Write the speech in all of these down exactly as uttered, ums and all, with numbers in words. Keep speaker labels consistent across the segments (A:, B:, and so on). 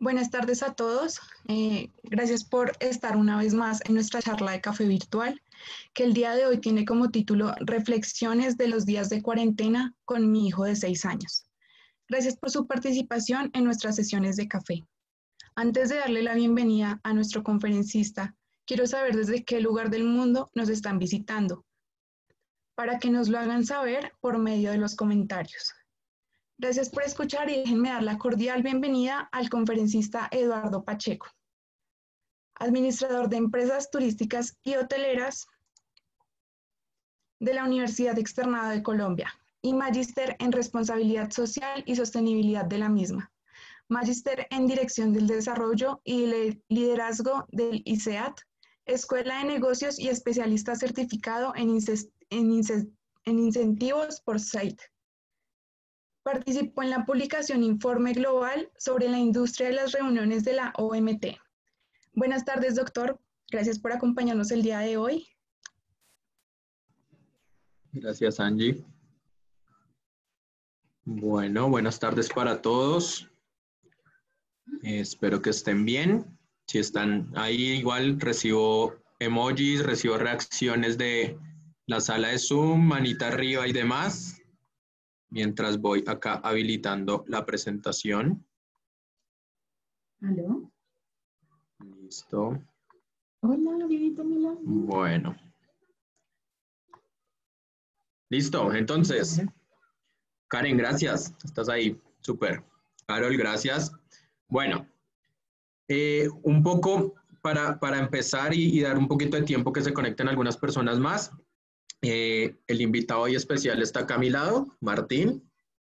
A: Buenas tardes a todos. Eh, gracias por estar una vez más en nuestra charla de café virtual, que el día de hoy tiene como título Reflexiones de los días de cuarentena con mi hijo de seis años. Gracias por su participación en nuestras sesiones de café. Antes de darle la bienvenida a nuestro conferencista, quiero saber desde qué lugar del mundo nos están visitando, para que nos lo hagan saber por medio de los comentarios. Gracias por escuchar y déjenme dar la cordial bienvenida al conferencista Eduardo Pacheco, administrador de empresas turísticas y hoteleras de la Universidad Externada de Colombia y magíster en responsabilidad social y sostenibilidad de la misma, magíster en dirección del desarrollo y liderazgo del I C A T, escuela de negocios y especialista certificado en, en, en incentivos por S A I T. Participó en la publicación Informe Global sobre la industria de las reuniones de la O M T. Buenas tardes, doctor. Gracias por acompañarnos el día de hoy.
B: Gracias, Angie. Bueno, buenas tardes para todos. Eh, espero que estén bien. Si están ahí, igual recibo emojis, recibo reacciones de la sala de Zoom, manita arriba y demás. Mientras voy acá habilitando la presentación.
C: ¿Aló?
B: Listo.
C: Hola, Vivito Milán.
B: Bueno. Listo, entonces. Karen, gracias. Estás ahí. Súper. Carol, gracias. Bueno, eh, un poco para, para empezar y, y dar un poquito de tiempo que se conecten algunas personas más. Eh, el invitado hoy especial está acá a mi lado, Martín.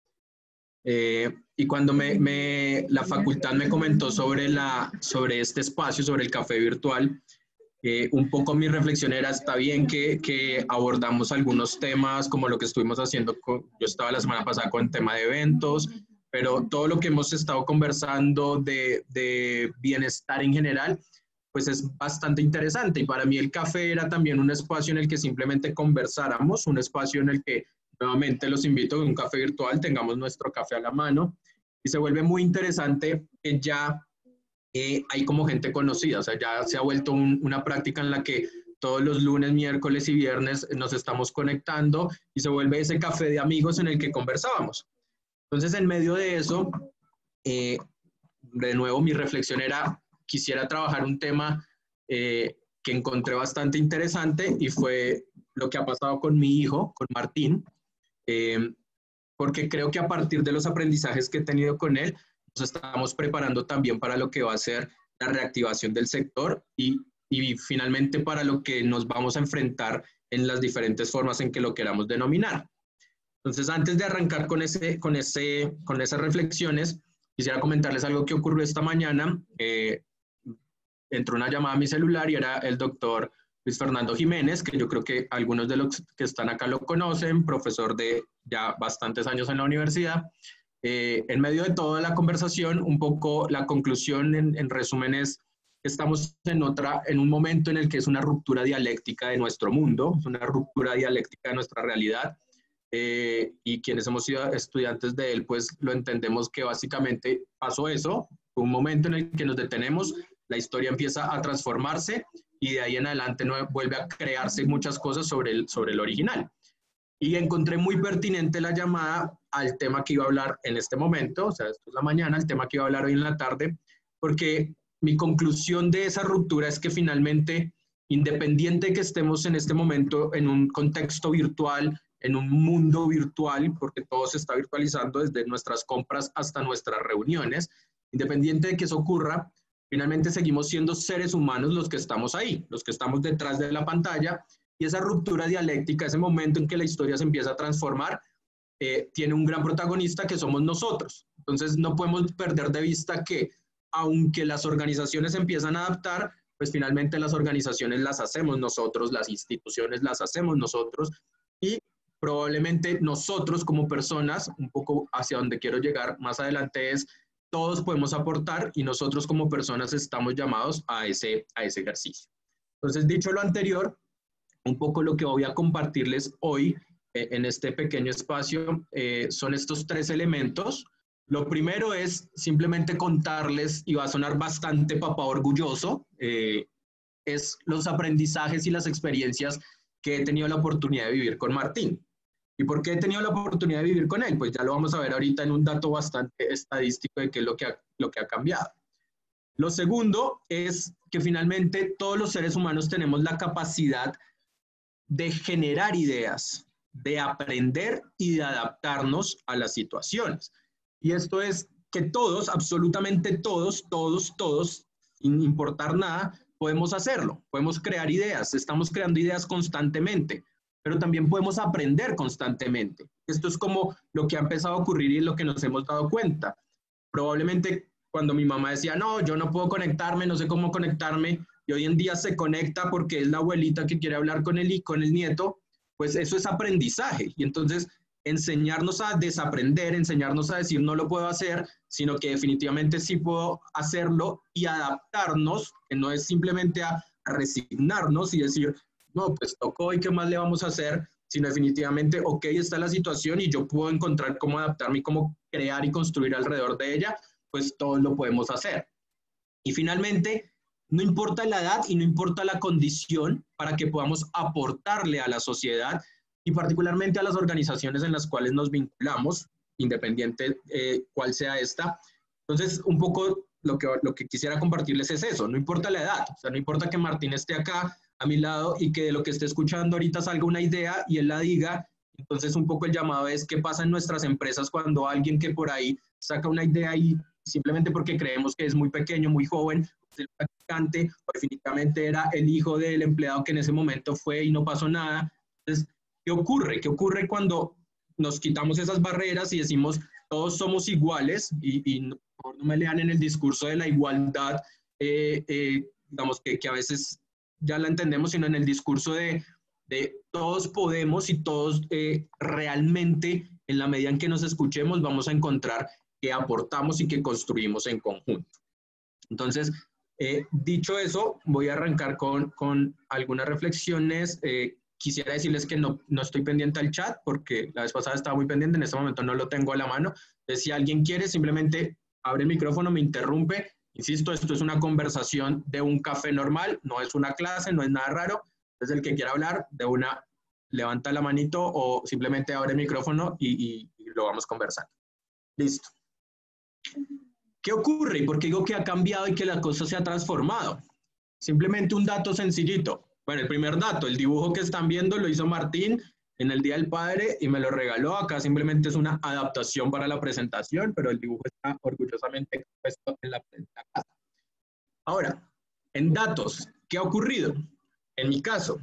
B: Eh, y cuando me, me, la facultad me comentó sobre, la, sobre este espacio, sobre el café virtual, eh, un poco mi reflexión era, está bien que, que abordamos algunos temas como lo que estuvimos haciendo, con, yo estaba la semana pasada con el tema de eventos, pero todo lo que hemos estado conversando de, de bienestar en general, pues es bastante interesante. Y para mí el café era también un espacio en el que simplemente conversáramos, un espacio en el que nuevamente los invito a un café virtual, tengamos nuestro café a la mano y se vuelve muy interesante que ya eh, hay como gente conocida, o sea, ya se ha vuelto un, una práctica en la que todos los lunes, miércoles y viernes nos estamos conectando y se vuelve ese café de amigos en el que conversábamos. Entonces, en medio de eso, eh, de nuevo mi reflexión era, quisiera trabajar un tema eh, que encontré bastante interesante y fue lo que ha pasado con mi hijo, con Martín, eh, porque creo que a partir de los aprendizajes que he tenido con él, nos estamos preparando también para lo que va a ser la reactivación del sector y, y finalmente para lo que nos vamos a enfrentar en las diferentes formas en que lo queramos denominar. Entonces, antes de arrancar con, ese, con, ese, con esas reflexiones, quisiera comentarles algo que ocurrió esta mañana. Eh, entró una llamada a mi celular y era el doctor Luis Fernando Jiménez, que yo creo que algunos de los que están acá lo conocen, profesor de ya bastantes años en la universidad. Eh, en medio de toda la conversación, un poco la conclusión en, en resumen es que estamos en, otra, en un momento en el que es una ruptura dialéctica de nuestro mundo, es una ruptura dialéctica de nuestra realidad. Eh, y quienes hemos sido estudiantes de él, pues lo entendemos que básicamente pasó eso, un momento en el que nos detenemos, la historia empieza a transformarse y de ahí en adelante no vuelve a crearse muchas cosas sobre el, sobre el original. Y encontré muy pertinente la llamada al tema que iba a hablar en este momento, o sea, esto es la mañana, el tema que iba a hablar hoy en la tarde, porque mi conclusión de esa ruptura es que finalmente, independiente de que estemos en este momento en un contexto virtual, en un mundo virtual, porque todo se está virtualizando desde nuestras compras hasta nuestras reuniones, independiente de que eso ocurra, finalmente seguimos siendo seres humanos los que estamos ahí, los que estamos detrás de la pantalla, y esa ruptura dialéctica, ese momento en que la historia se empieza a transformar, eh, tiene un gran protagonista que somos nosotros. Entonces no podemos perder de vista que aunque las organizaciones empiezan a adaptar, pues finalmente las organizaciones las hacemos nosotros, las instituciones las hacemos nosotros, y probablemente nosotros como personas, un poco hacia donde quiero llegar más adelante es, todos podemos aportar y nosotros como personas estamos llamados a ese, a ese ejercicio. Entonces, dicho lo anterior, un poco lo que voy a compartirles hoy eh, en este pequeño espacio eh, son estos tres elementos. Lo primero es simplemente contarles, y va a sonar bastante papá orgulloso, eh, es los aprendizajes y las experiencias que he tenido la oportunidad de vivir con Martín. ¿Y por qué he tenido la oportunidad de vivir con él? Pues ya lo vamos a ver ahorita en un dato bastante estadístico de qué es lo que ha, lo que ha cambiado. Lo segundo es que finalmente todos los seres humanos tenemos la capacidad de generar ideas, de aprender y de adaptarnos a las situaciones. Y esto es que todos, absolutamente todos, todos, todos, sin importar nada, podemos hacerlo. Podemos crear ideas, estamos creando ideas constantemente, pero también podemos aprender constantemente. Esto es como lo que ha empezado a ocurrir y es lo que nos hemos dado cuenta. Probablemente cuando mi mamá decía, no, yo no puedo conectarme, no sé cómo conectarme, y hoy en día se conecta porque es la abuelita que quiere hablar con el, con el nieto, pues eso es aprendizaje. Y entonces enseñarnos a desaprender, enseñarnos a decir no lo puedo hacer, sino que definitivamente sí puedo hacerlo y adaptarnos, que no es simplemente a, a resignarnos y decir, no, pues tocó y qué más le vamos a hacer, sino definitivamente, ok, está la situación y yo puedo encontrar cómo adaptarme y cómo crear y construir alrededor de ella, pues todos lo podemos hacer. Y finalmente, no importa la edad y no importa la condición para que podamos aportarle a la sociedad y particularmente a las organizaciones en las cuales nos vinculamos, independiente eh, cuál sea esta. Entonces, un poco lo que, lo que quisiera compartirles es eso, no importa la edad, o sea, no importa que Martín esté acá a mi lado y que de lo que esté escuchando ahorita salga una idea y él la diga. Entonces, un poco el llamado es qué pasa en nuestras empresas cuando alguien que por ahí saca una idea y simplemente porque creemos que es muy pequeño, muy joven, el practicante, o definitivamente era el hijo del empleado que en ese momento fue y no pasó nada. Entonces, ¿qué ocurre? ¿Qué ocurre cuando nos quitamos esas barreras y decimos todos somos iguales? Y, y no, no me lean en el discurso de la igualdad, eh, eh, digamos que, que a veces ya la entendemos, sino en el discurso de, de todos podemos y todos eh, realmente, en la medida en que nos escuchemos, vamos a encontrar que aportamos y que construimos en conjunto. Entonces, eh, dicho eso, voy a arrancar con, con algunas reflexiones. Eh, quisiera decirles que no, no estoy pendiente al chat, porque la vez pasada estaba muy pendiente, en este momento no lo tengo a la mano. Entonces, si alguien quiere, simplemente abre el micrófono, me interrumpe. Insisto, esto es una conversación de un café normal, no es una clase, no es nada raro. Entonces, el que quiera hablar, de una, levanta la manito o simplemente abre el micrófono y, y, y lo vamos conversando. Listo. ¿Qué ocurre? ¿Por qué digo que ha cambiado y que la cosa se ha transformado? Simplemente un dato sencillito. Bueno, el primer dato, el dibujo que están viendo lo hizo Martín en el Día del Padre y me lo regaló. Acá simplemente es una adaptación para la presentación, pero el dibujo está orgullosamente puesto en la casa. Ahora, en datos, ¿qué ha ocurrido? En mi caso,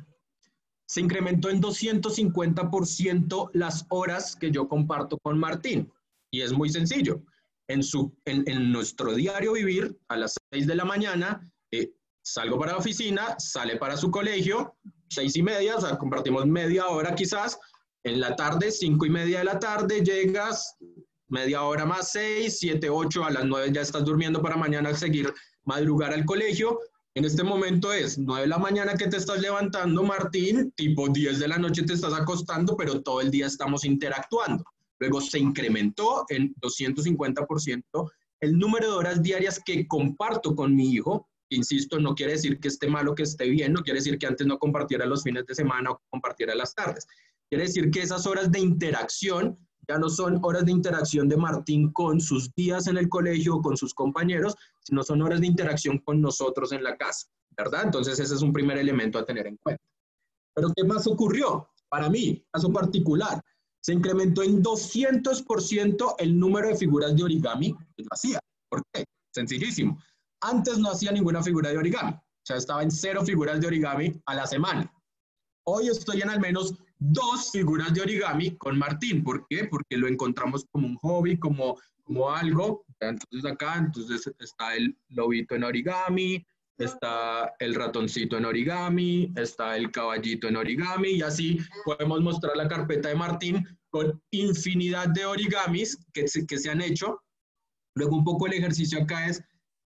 B: se incrementó en doscientos cincuenta por ciento las horas que yo comparto con Martín. Y es muy sencillo. En, su, en, en nuestro diario vivir, a las seis de la mañana, eh, salgo para la oficina, sale para su colegio, seis y media, o sea, compartimos media hora quizás. En la tarde, cinco y media de la tarde, llegas, media hora más, seis, siete, ocho, a las nueve ya estás durmiendo para mañana seguir madrugar al colegio. En este momento es nueve de la mañana que te estás levantando, Martín, tipo diez de la noche te estás acostando, pero todo el día estamos interactuando. Luego se incrementó en doscientos cincuenta por ciento el número de horas diarias que comparto con mi hijo. Insisto, no quiere decir que esté mal o que esté bien, no quiere decir que antes no compartiera los fines de semana o compartiera las tardes. Quiere decir que esas horas de interacción ya no son horas de interacción de Martín con sus días en el colegio o con sus compañeros, sino son horas de interacción con nosotros en la casa, ¿verdad? Entonces ese es un primer elemento a tener en cuenta. Pero ¿qué más ocurrió? Para mí, caso particular, se incrementó en doscientos por ciento el número de figuras de origami que yo hacía. ¿Por qué? Sencillísimo. Antes no hacía ninguna figura de origami. O sea, estaba en cero figuras de origami a la semana. Hoy estoy en al menos dos figuras de origami con Martín. ¿Por qué? Porque lo encontramos como un hobby, como, como algo. Entonces acá entonces está el lobito en origami, está el ratoncito en origami, está el caballito en origami, y así podemos mostrar la carpeta de Martín con infinidad de origamis que se, que se han hecho. Luego un poco el ejercicio acá es,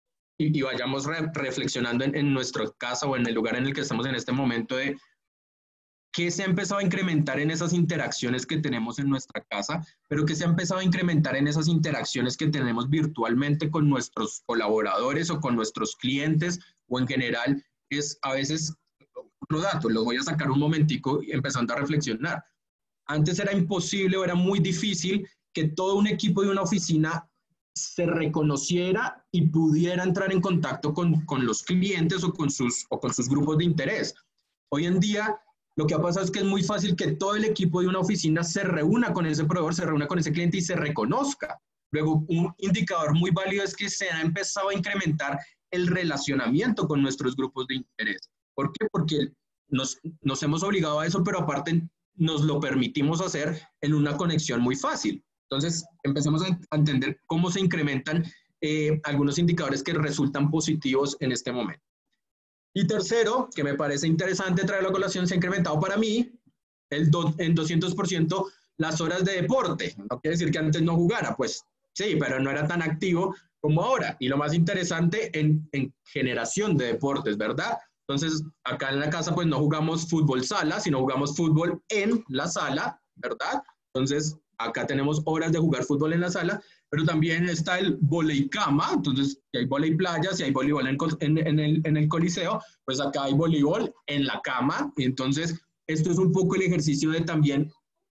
B: y, y vayamos re, reflexionando en, en nuestra casa o en el lugar en el que estamos en este momento, de qué se ha empezado a incrementar en esas interacciones que tenemos en nuestra casa, pero qué se ha empezado a incrementar en esas interacciones que tenemos virtualmente con nuestros colaboradores o con nuestros clientes o en general, es a veces otro dato, los voy a sacar un momentico empezando a reflexionar. Antes era imposible o era muy difícil que todo un equipo de una oficina se reconociera y pudiera entrar en contacto con, con los clientes o con, sus, o con sus grupos de interés. Hoy en día, lo que ha pasado es que es muy fácil que todo el equipo de una oficina se reúna con ese proveedor, se reúna con ese cliente y se reconozca. Luego, un indicador muy válido es que se ha empezado a incrementar el relacionamiento con nuestros grupos de interés. ¿Por qué? Porque nos, nos hemos obligado a eso, pero aparte nos lo permitimos hacer en una conexión muy fácil. Entonces, empecemos a entender cómo se incrementan eh, algunos indicadores que resultan positivos en este momento. Y tercero, que me parece interesante traerlo a colación, se ha incrementado para mí el do, en doscientos por ciento las horas de deporte. No quiere decir que antes no jugara, pues sí, pero no era tan activo como ahora. Y lo más interesante, en, en generación de deportes, ¿verdad? Entonces, acá en la casa, pues no jugamos fútbol sala, sino jugamos fútbol en la sala, ¿verdad? Entonces, acá tenemos horas de jugar fútbol en la sala, pero también está el volei cama, entonces si hay volei playa, si hay voleibol en, en, en, el, en el coliseo, pues acá hay voleibol en la cama, y entonces esto es un poco el ejercicio de también,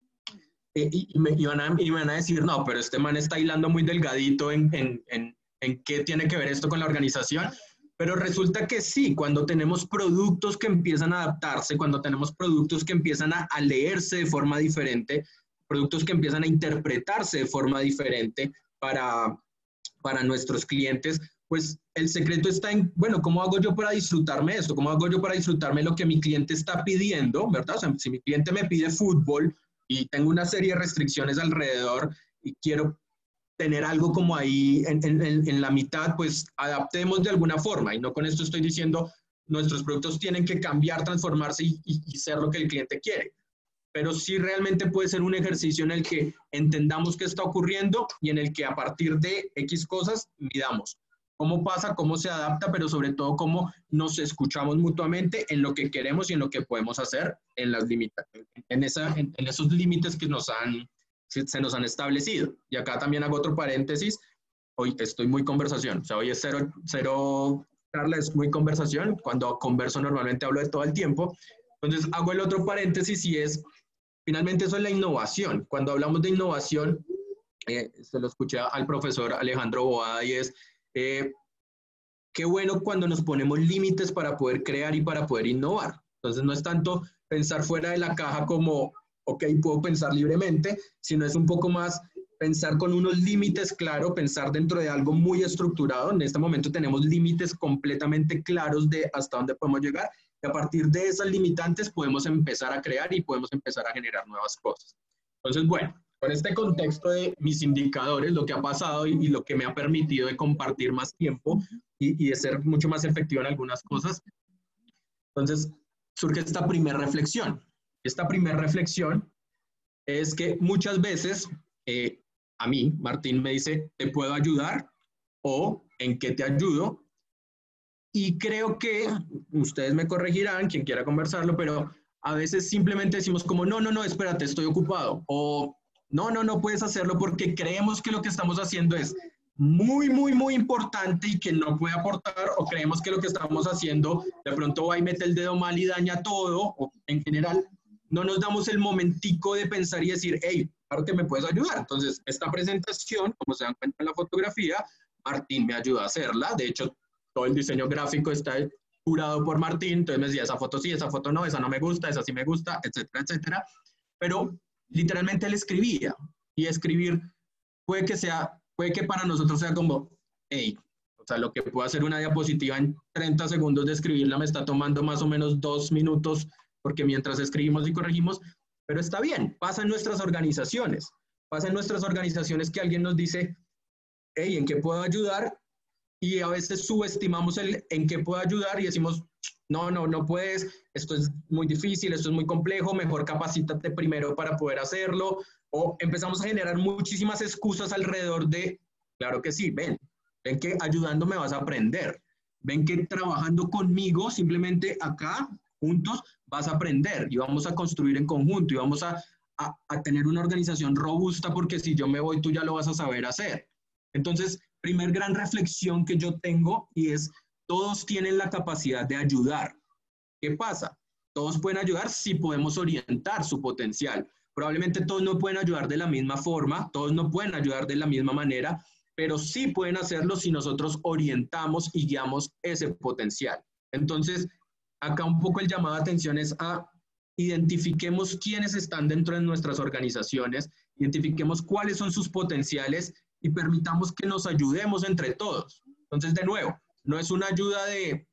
B: eh, y, y, me, y, van a, y me van a decir, no, pero este man está hilando muy delgadito en, en, en, en qué tiene que ver esto con la organización, pero resulta que sí, cuando tenemos productos que empiezan a adaptarse, cuando tenemos productos que empiezan a, a leerse de forma diferente, productos que empiezan a interpretarse de forma diferente para, para nuestros clientes, pues el secreto está en, bueno, ¿cómo hago yo para disfrutarme esto? ¿Cómo hago yo para disfrutarme lo que mi cliente está pidiendo? ¿Verdad? O sea, si mi cliente me pide fútbol y tengo una serie de restricciones alrededor y quiero tener algo como ahí en, en, en la mitad, pues adaptemos de alguna forma. Y no con esto estoy diciendo nuestros productos tienen que cambiar, transformarse y, y, y ser lo que el cliente quiere. Pero sí realmente puede ser un ejercicio en el que entendamos qué está ocurriendo y en el que a partir de X cosas midamos cómo pasa, cómo se adapta, pero sobre todo cómo nos escuchamos mutuamente en lo que queremos y en lo que podemos hacer en, las limita en, esa, en, en esos límites que nos han, se, se nos han establecido. Y acá también hago otro paréntesis. Hoy estoy muy conversación, o sea, hoy es cero, cero charla, es muy conversación. Cuando converso normalmente hablo de todo el tiempo. Entonces hago el otro paréntesis y es, finalmente eso es la innovación. Cuando hablamos de innovación, eh, se lo escuché al profesor Alejandro Boada y es, eh, qué bueno cuando nos ponemos límites para poder crear y para poder innovar. Entonces no es tanto pensar fuera de la caja como, ok, puedo pensar libremente, sino es un poco más pensar con unos límites claros, pensar dentro de algo muy estructurado. En este momento tenemos límites completamente claros de hasta dónde podemos llegar. Y a partir de esas limitantes podemos empezar a crear y podemos empezar a generar nuevas cosas. Entonces, bueno, con este contexto de mis indicadores, lo que ha pasado y, y lo que me ha permitido de compartir más tiempo y, y de ser mucho más efectivo en algunas cosas, entonces surge esta primera reflexión. Esta primera reflexión es que muchas veces eh, a mí, Martín me dice, ¿te puedo ayudar? O ¿en qué te ayudo? Y creo que ustedes me corregirán, quien quiera conversarlo, pero a veces simplemente decimos como, no, no, no, espérate, estoy ocupado. O no, no, no puedes hacerlo porque creemos que lo que estamos haciendo es muy, muy, muy importante y que no puede aportar, o creemos que lo que estamos haciendo de pronto va y mete el dedo mal y daña todo, o en general no nos damos el momentico de pensar y decir, hey, claro que me puedes ayudar. Entonces, esta presentación, como se dan cuenta en la fotografía, Martín me ayuda a hacerla. De hecho, todo el diseño gráfico está curado por Martín, entonces me decía, esa foto sí, esa foto no, esa no me gusta, esa sí me gusta, etcétera, etcétera. Pero literalmente él escribía, y escribir puede que sea, puede que para nosotros sea como, hey, o sea, lo que puedo hacer una diapositiva en treinta segundos de escribirla me está tomando más o menos dos minutos, porque mientras escribimos y corregimos, pero está bien, pasa en nuestras organizaciones, pasa en nuestras organizaciones que alguien nos dice, hey, ¿en qué puedo ayudar? Y a veces subestimamos el en qué puedo ayudar y decimos, no, no, no puedes, esto es muy difícil, esto es muy complejo, mejor capacítate primero para poder hacerlo, o empezamos a generar muchísimas excusas alrededor de, claro que sí, ven, ven que ayudándome vas a aprender, ven que trabajando conmigo, simplemente acá, juntos vas a aprender y vamos a construir en conjunto y vamos a, a, a tener una organización robusta porque si yo me voy tú ya lo vas a saber hacer. Entonces, primer gran reflexión que yo tengo y es, todos tienen la capacidad de ayudar. ¿Qué pasa? Todos pueden ayudar si podemos orientar su potencial. Probablemente todos no pueden ayudar de la misma forma, todos no pueden ayudar de la misma manera, pero sí pueden hacerlo si nosotros orientamos y guiamos ese potencial. Entonces, acá un poco el llamado de atención es a identifiquemos quiénes están dentro de nuestras organizaciones, identifiquemos cuáles son sus potenciales y permitamos que nos ayudemos entre todos. Entonces, de nuevo, no es una ayuda de,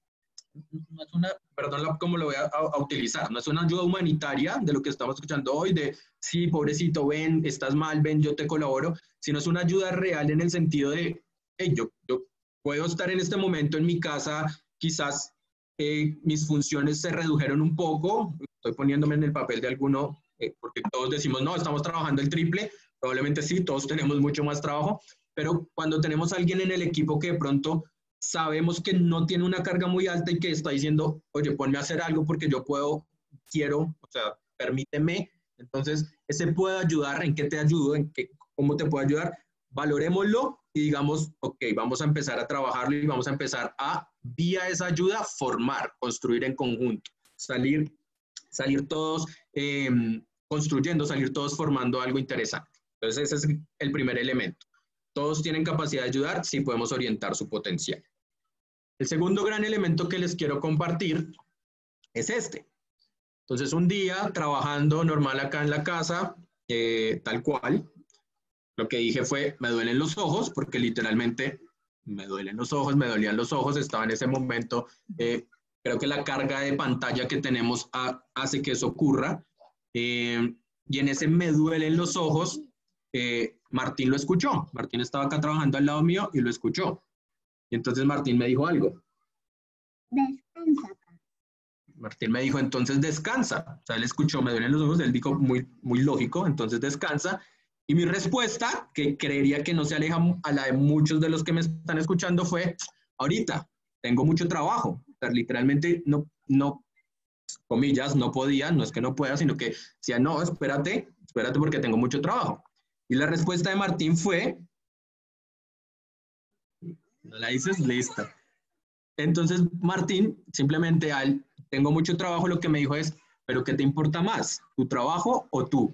B: no es una, perdón cómo lo voy a, a, a utilizar, no es una ayuda humanitaria de lo que estamos escuchando hoy, de sí, pobrecito, ven, estás mal, ven, yo te colaboro, sino es una ayuda real en el sentido de, hey, yo, yo puedo estar en este momento en mi casa, quizás eh, mis funciones se redujeron un poco, estoy poniéndome en el papel de alguno, eh, porque todos decimos, no, estamos trabajando el triple, probablemente sí, todos tenemos mucho más trabajo, pero cuando tenemos a alguien en el equipo que de pronto sabemos que no tiene una carga muy alta y que está diciendo, oye, ponme a hacer algo porque yo puedo, quiero, o sea, permíteme. Entonces, ese puede ayudar, ¿en qué te ayudo? ¿En qué, cómo te puedo ayudar? Valorémoslo y digamos, ok, vamos a empezar a trabajarlo y vamos a empezar a, vía esa ayuda, formar, construir en conjunto, salir, salir todos eh, construyendo, salir todos formando algo interesante. Entonces, ese es el primer elemento. Todos tienen capacidad de ayudar si podemos orientar su potencial. El segundo gran elemento que les quiero compartir es este. Entonces, un día trabajando normal acá en la casa, eh, tal cual, lo que dije fue, me duelen los ojos, porque literalmente me duelen los ojos, me dolían los ojos, estaba en ese momento, eh, creo que la carga de pantalla que tenemos a, hace que eso ocurra, eh, y en ese me duelen los ojos, eh, Martín lo escuchó. Martín estaba acá trabajando al lado mío y lo escuchó. Y entonces Martín me dijo algo.
D: Descansa.
B: Martín me dijo, entonces descansa. O sea, él escuchó, me duelen los ojos, él dijo muy, muy lógico, entonces descansa. Y mi respuesta, que creería que no se aleja a la de muchos de los que me están escuchando, fue, ahorita tengo mucho trabajo. O sea, literalmente no, no, comillas, no podía, no es que no pueda, sino que decía, no, espérate, espérate porque tengo mucho trabajo. Y la respuesta de Martín fue, no la dices, lista. Entonces Martín, simplemente al, tengo mucho trabajo, lo que me dijo es, pero ¿qué te importa más? ¿Tu trabajo o tú?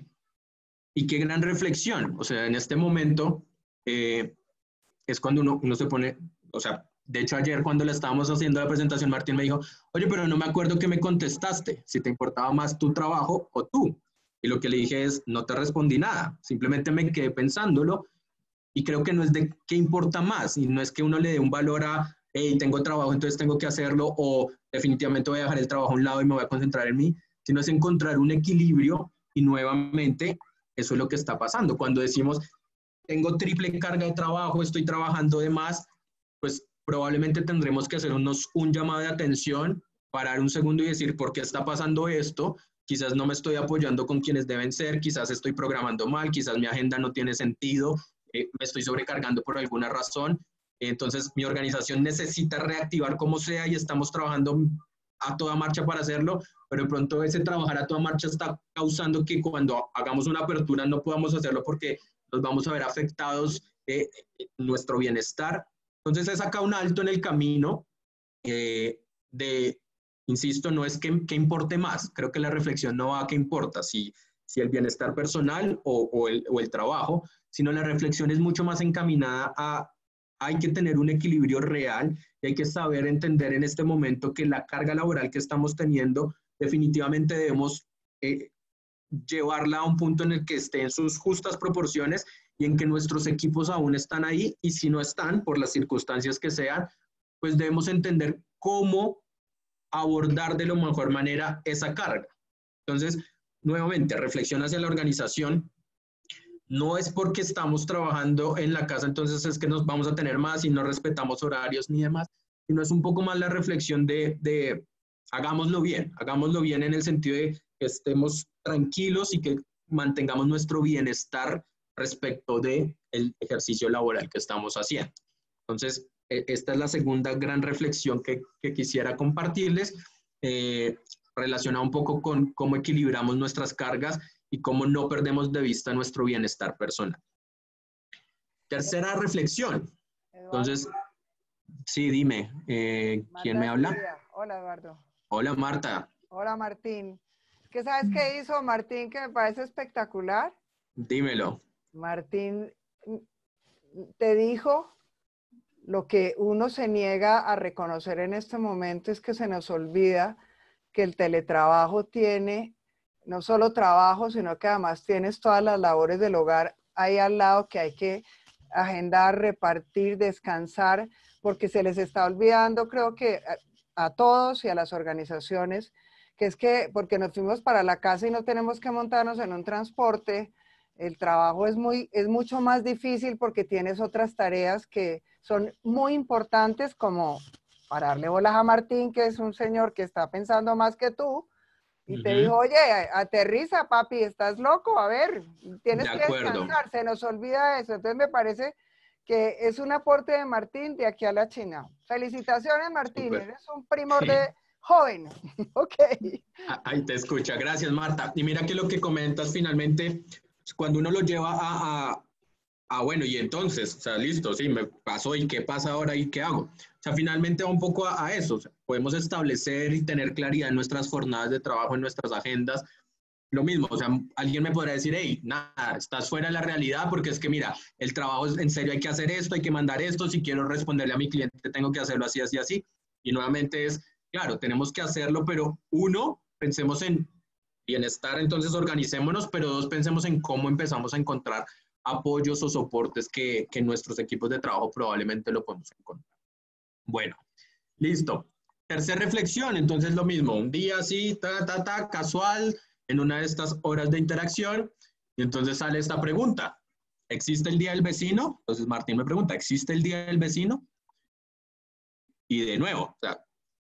B: Y qué gran reflexión. O sea, en este momento eh, es cuando uno, uno se pone, o sea, de hecho ayer cuando le estábamos haciendo la presentación, Martín me dijo, oye, pero no me acuerdo que me contestaste, si te importaba más tu trabajo o tú. Y lo que le dije es, no te respondí nada, simplemente me quedé pensándolo y creo que no es de qué importa más y no es que uno le dé un valor a, hey, tengo trabajo, entonces tengo que hacerlo o definitivamente voy a dejar el trabajo a un lado y me voy a concentrar en mí, sino es encontrar un equilibrio y nuevamente eso es lo que está pasando. Cuando decimos, tengo triple carga de trabajo, estoy trabajando de más, pues probablemente tendremos que hacer unos, un llamado de atención, parar un segundo y decir, ¿por qué está pasando esto? Quizás no me estoy apoyando con quienes deben ser, quizás estoy programando mal, quizás mi agenda no tiene sentido, eh, me estoy sobrecargando por alguna razón. Entonces, mi organización necesita reactivar como sea y estamos trabajando a toda marcha para hacerlo, pero de pronto ese trabajar a toda marcha está causando que cuando hagamos una apertura no podamos hacerlo porque nos vamos a ver afectados eh, nuestro bienestar. Entonces, es acá un alto en el camino eh, de... Insisto, no es que, que importe más, creo que la reflexión no va a qué importa, si, si el bienestar personal o, o, el, o el trabajo, sino la reflexión es mucho más encaminada a, hay que tener un equilibrio real y hay que saber entender en este momento que la carga laboral que estamos teniendo, definitivamente debemos eh, llevarla a un punto en el que esté en sus justas proporciones y en que nuestros equipos aún están ahí y si no están, por las circunstancias que sean, pues debemos entender cómo abordar de la mejor manera esa carga. Entonces, nuevamente, reflexión hacia la organización. No es porque estamos trabajando en la casa, entonces es que nos vamos a tener más y no respetamos horarios ni demás, sino es un poco más la reflexión de, de hagámoslo bien, hagámoslo bien en el sentido de que estemos tranquilos y que mantengamos nuestro bienestar respecto del ejercicio laboral que estamos haciendo. Entonces, esta es la segunda gran reflexión que, que quisiera compartirles. Eh, relacionado un poco con cómo equilibramos nuestras cargas y cómo no perdemos de vista nuestro bienestar personal. Tercera reflexión. Entonces, sí, dime, eh, ¿quién me habla?
E: Hola, Eduardo.
B: Hola, Marta.
E: Hola, Martín. ¿Qué sabes qué hizo Martín que me parece espectacular?
B: Dímelo.
E: Martín te dijo lo que uno se niega a reconocer en este momento, es que se nos olvida que el teletrabajo tiene no solo trabajo, sino que además tienes todas las labores del hogar ahí al lado que hay que agendar, repartir, descansar, porque se les está olvidando, creo que a, a todos y a las organizaciones, que es que porque nos fuimos para la casa y no tenemos que montarnos en un transporte, el trabajo es, muy, es mucho más difícil porque tienes otras tareas que son muy importantes, como pararle bolas a Martín, que es un señor que está pensando más que tú, y uh-huh. te dijo, oye, aterriza, papi, estás loco, a ver, tienes
B: de
E: que descansar, se nos olvida eso. Entonces me parece que es un aporte de Martín de aquí a la China. Felicitaciones, Martín, Super. Eres un primor de joven. Ok.
B: Ahí te escucha, gracias, Marta. Y mira que lo que comentas finalmente, cuando uno lo lleva a, a, a bueno, y entonces, o sea, listo, sí, me pasó, ¿y qué pasa ahora y qué hago? O sea, finalmente va un poco a, a eso, o sea, podemos establecer y tener claridad en nuestras jornadas de trabajo, en nuestras agendas. Lo mismo, o sea, alguien me podrá decir, hey, nada, estás fuera de la realidad porque es que, mira, el trabajo es en serio, hay que hacer esto, hay que mandar esto, si quiero responderle a mi cliente tengo que hacerlo así, así, así. Y nuevamente es, claro, tenemos que hacerlo, pero uno, pensemos en bienestar, entonces organicémonos, pero dos, pensemos en cómo empezamos a encontrar apoyos o soportes que, que nuestros equipos de trabajo probablemente lo podemos encontrar. Bueno, listo. Tercera reflexión, entonces lo mismo, un día así, ta, ta, ta, casual, en una de estas horas de interacción, y entonces sale esta pregunta, ¿existe el Día del Vecino? Entonces Martín me pregunta, ¿existe el Día del Vecino? Y de nuevo, o sea,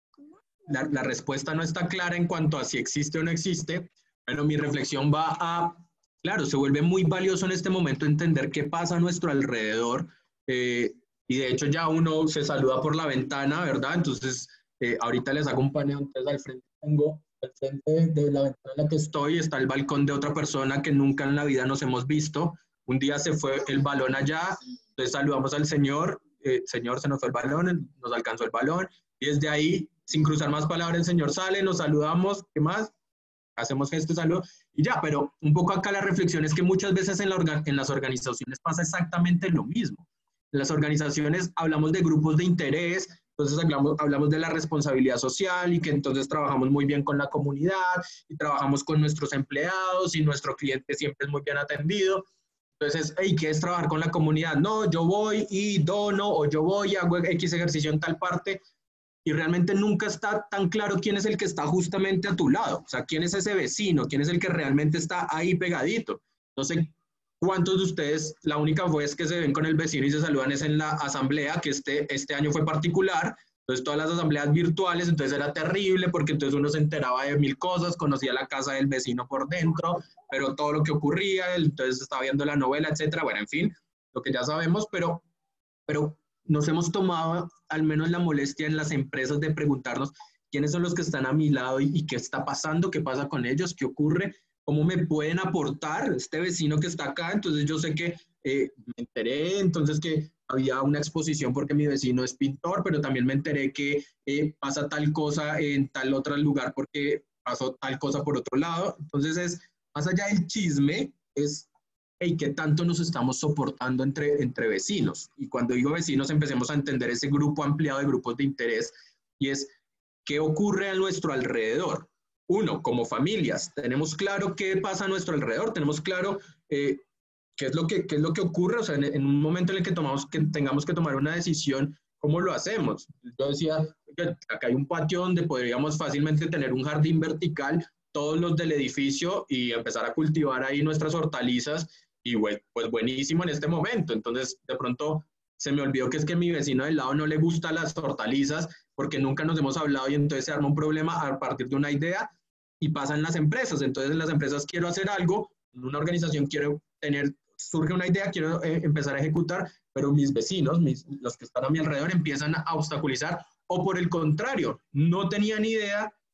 B: la, la respuesta no está clara en cuanto a si existe o no existe, pero mi reflexión va a, claro, se vuelve muy valioso en este momento entender qué pasa a nuestro alrededor, eh, y de hecho ya uno se saluda por la ventana, ¿verdad? Entonces, eh, ahorita les hago un paneo, entonces al frente tengo, al frente de la ventana en la que estoy, está el balcón de otra persona que nunca en la vida nos hemos visto. Un día se fue el balón allá, entonces saludamos al señor, eh, señor, se nos fue el balón, nos alcanzó el balón, y desde ahí, sin cruzar más palabras, el señor sale, nos saludamos, ¿qué más? Hacemos gesto de saludo y ya, pero un poco acá la reflexión es que muchas veces en, la en las organizaciones pasa exactamente lo mismo. En las organizaciones hablamos de grupos de interés, entonces hablamos, hablamos de la responsabilidad social y que entonces trabajamos muy bien con la comunidad y trabajamos con nuestros empleados y nuestro cliente siempre es muy bien atendido. Entonces, hey, ¿qué es trabajar con la comunidad? No, yo voy y dono o yo voy y hago X ejercicio en tal parte. Y realmente nunca está tan claro quién es el que está justamente a tu lado, o sea, quién es ese vecino, quién es el que realmente está ahí pegadito. No sé cuántos de ustedes, la única vez que se ven con el vecino y se saludan es en la asamblea, que este, este año fue particular, entonces todas las asambleas virtuales, entonces era terrible porque entonces uno se enteraba de mil cosas, conocía la casa del vecino por dentro, pero todo lo que ocurría, entonces estaba viendo la novela, etcétera, bueno, en fin, lo que ya sabemos, pero... pero nos hemos tomado al menos la molestia en las empresas de preguntarnos quiénes son los que están a mi lado y, y qué está pasando, qué pasa con ellos, qué ocurre, cómo me pueden aportar este vecino que está acá. Entonces yo sé que eh, me enteré entonces que había una exposición porque mi vecino es pintor, pero también me enteré que eh, pasa tal cosa en tal otro lugar porque pasó tal cosa por otro lado. Entonces es, más allá del chisme, es ¿y qué tanto nos estamos soportando entre, entre vecinos? Y cuando digo vecinos, empecemos a entender ese grupo ampliado de grupos de interés y es, ¿qué ocurre a nuestro alrededor? Uno, como familias, tenemos claro qué pasa a nuestro alrededor, tenemos claro eh, qué, es lo que, qué es lo que ocurre, o sea, en, en un momento en el que, tomamos, que tengamos que tomar una decisión, ¿cómo lo hacemos? Yo decía, acá hay un patio donde podríamos fácilmente tener un jardín vertical, todos los del edificio y empezar a cultivar ahí nuestras hortalizas. Y pues buenísimo en este momento. Entonces, de pronto se me olvidó que es que a mi vecino del lado no le gustan las hortalizas porque nunca nos hemos hablado y entonces se arma un problema a partir de una idea y pasa en las empresas. Entonces, en las empresas quiero hacer algo, en una organización quiero tener, surge una idea, quiero eh, empezar a ejecutar, pero mis vecinos, mis, los que están a mi alrededor, empiezan a obstaculizar o por el contrario, no tenían idea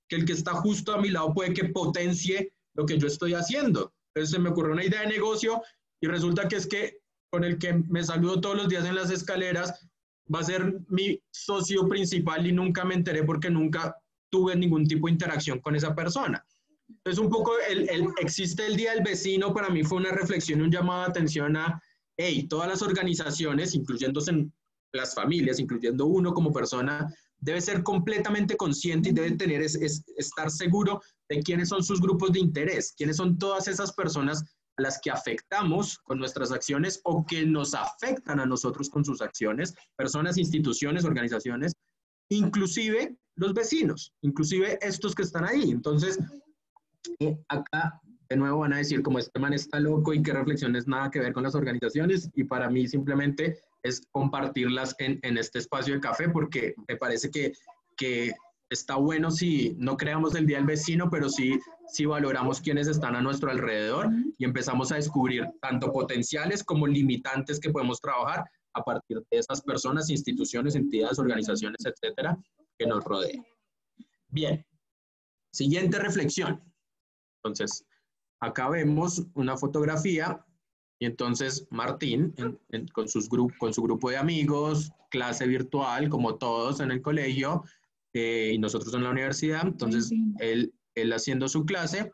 B: que el que está justo a mi lado puede que potencie lo que yo estoy haciendo. Entonces se me ocurrió una idea de negocio y resulta que es que con el que me saludo todos los días en las escaleras va a ser mi socio principal y nunca me enteré porque nunca tuve ningún tipo de interacción con esa persona. Entonces un poco el, el, existe el Día del Vecino, para mí fue una reflexión, un llamado de atención a, hey, todas las organizaciones, incluyéndose las familias, incluyendo uno como persona, debe ser completamente consciente y debe tener, es, es, estar seguro de quiénes son sus grupos de interés, quiénes son todas esas personas a las que afectamos con nuestras acciones o que nos afectan a nosotros con sus acciones, personas, instituciones, organizaciones, inclusive los vecinos, inclusive estos que están ahí. Entonces, eh, acá de nuevo van a decir como este man está loco y qué reflexiones nada que ver con las organizaciones, y para mí simplemente es compartirlas en, en este espacio de café porque me parece que, que está bueno si no creamos el Día del Vecino, pero sí, sí valoramos quiénes están a nuestro alrededor y empezamos a descubrir tanto potenciales como limitantes que podemos trabajar a partir de esas personas, instituciones, entidades, organizaciones, etcétera, que nos rodean. Bien, siguiente reflexión. Entonces, acá vemos una fotografía y entonces Martín en, en, con, sus gru con su grupo de amigos, clase virtual, como todos en el colegio, eh, y nosotros en la universidad, entonces él, él haciendo su clase,